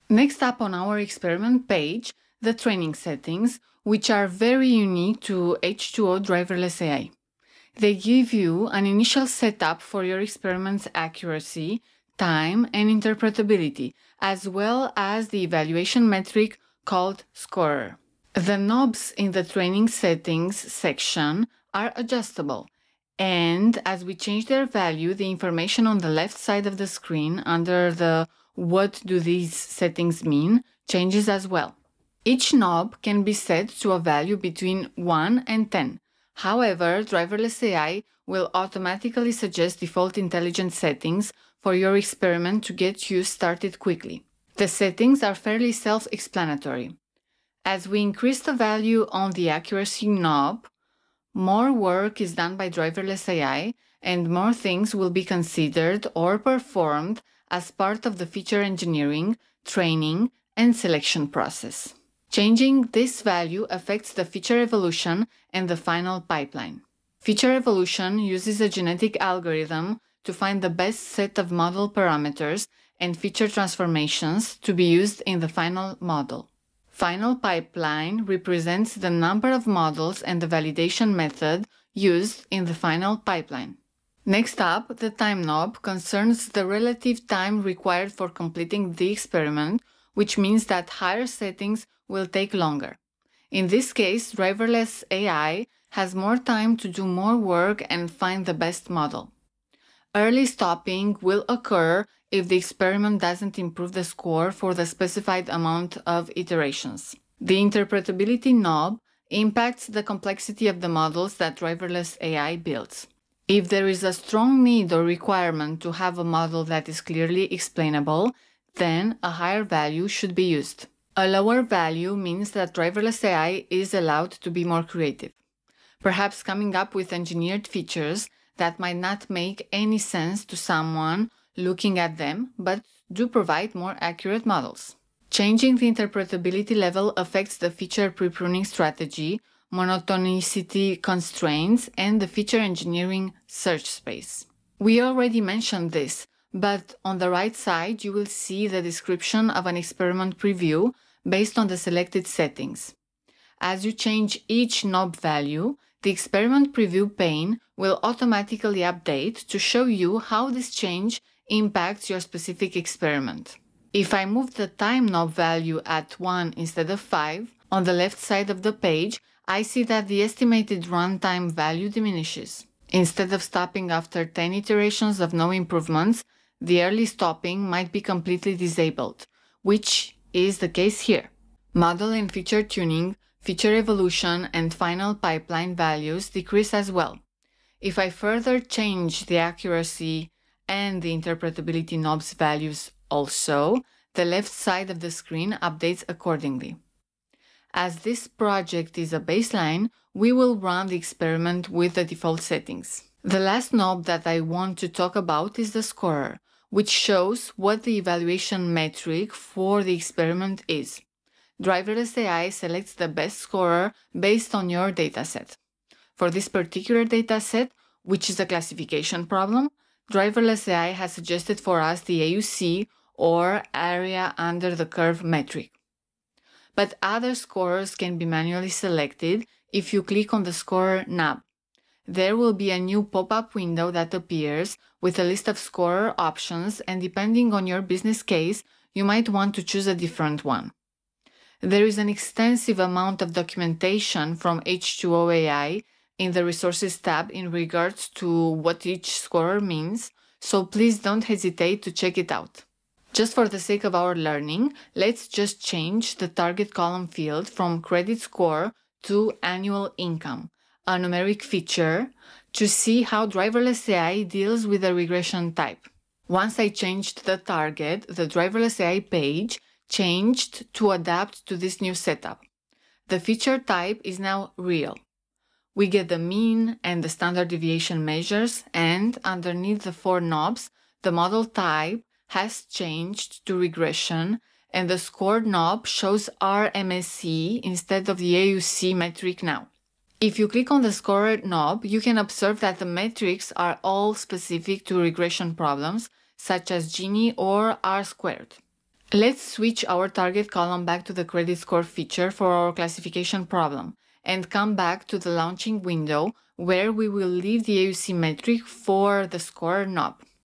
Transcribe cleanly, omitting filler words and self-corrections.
Next up on our experiment page, the training settings, which are very unique to H2O Driverless AI. They give you an initial setup for your experiment's accuracy, time, and interpretability, as well as the evaluation metric called scorer. The knobs in the training settings section are adjustable, and as we change their value, the information on the left side of the screen under the "What do these settings mean?" changes as well. Each knob can be set to a value between 1 and 10. However, Driverless AI will automatically suggest default intelligent settings for your experiment to get you started quickly. The settings are fairly self-explanatory. As we increase the value on the accuracy knob, more work is done by Driverless AI and more things will be considered or performed as part of the feature engineering, training, and selection process. Changing this value affects the feature evolution and the final pipeline. Feature evolution uses a genetic algorithm to find the best set of model parameters and feature transformations to be used in the final model. Final pipeline represents the number of models and the validation method used in the final pipeline. Next up, the time knob concerns the relative time required for completing the experiment, which means that higher settings will take longer. In this case, Driverless AI has more time to do more work and find the best model. Early stopping will occur if the experiment doesn't improve the score for the specified amount of iterations. The interpretability knob impacts the complexity of the models that Driverless AI builds. If there is a strong need or requirement to have a model that is clearly explainable, then a higher value should be used. A lower value means that Driverless AI is allowed to be more creative, perhaps coming up with engineered features that might not make any sense to someone looking at them, but do provide more accurate models. Changing the interpretability level affects the feature pre-pruning strategy, monotonicity constraints, and the feature engineering search space. We already mentioned this, but on the right side you will see the description of an experiment preview based on the selected settings. As you change each knob value, the experiment preview pane will automatically update to show you how this change impacts your specific experiment. If I move the time knob value at 1 instead of 5, on the left side of the page, I see that the estimated runtime value diminishes. Instead of stopping after 10 iterations of no improvements, the early stopping might be completely disabled, which is the case here. Model and feature tuning, feature evolution, and final pipeline values decrease as well. If I further change the accuracy and the interpretability knobs values also, the left side of the screen updates accordingly. As this project is a baseline, we will run the experiment with the default settings. The last knob that I want to talk about is the scorer, which shows what the evaluation metric for the experiment is. Driverless AI selects the best scorer based on your dataset. For this particular dataset, which is a classification problem, Driverless AI has suggested for us the AUC, or area under the curve metric. But other scorers can be manually selected if you click on the scorer knob. There will be a new pop-up window that appears with a list of scorer options, and depending on your business case, you might want to choose a different one. There is an extensive amount of documentation from H2O AI in the Resources tab in regards to what each scorer means, so please don't hesitate to check it out. Just for the sake of our learning, let's just change the target column field from credit score to annual income, a numeric feature, to see how Driverless AI deals with the regression type. Once I changed the target, the Driverless AI page changed to adapt to this new setup. The feature type is now real. We get the mean and the standard deviation measures, and underneath the 4 knobs, the model type has changed to regression, and the score knob shows RMSE instead of the AUC metric now. If you click on the scorer knob, you can observe that the metrics are all specific to regression problems, such as Gini or R-squared. Let's switch our target column back to the credit score feature for our classification problem and come back to the launching window where we will leave the AUC metric for the score knob.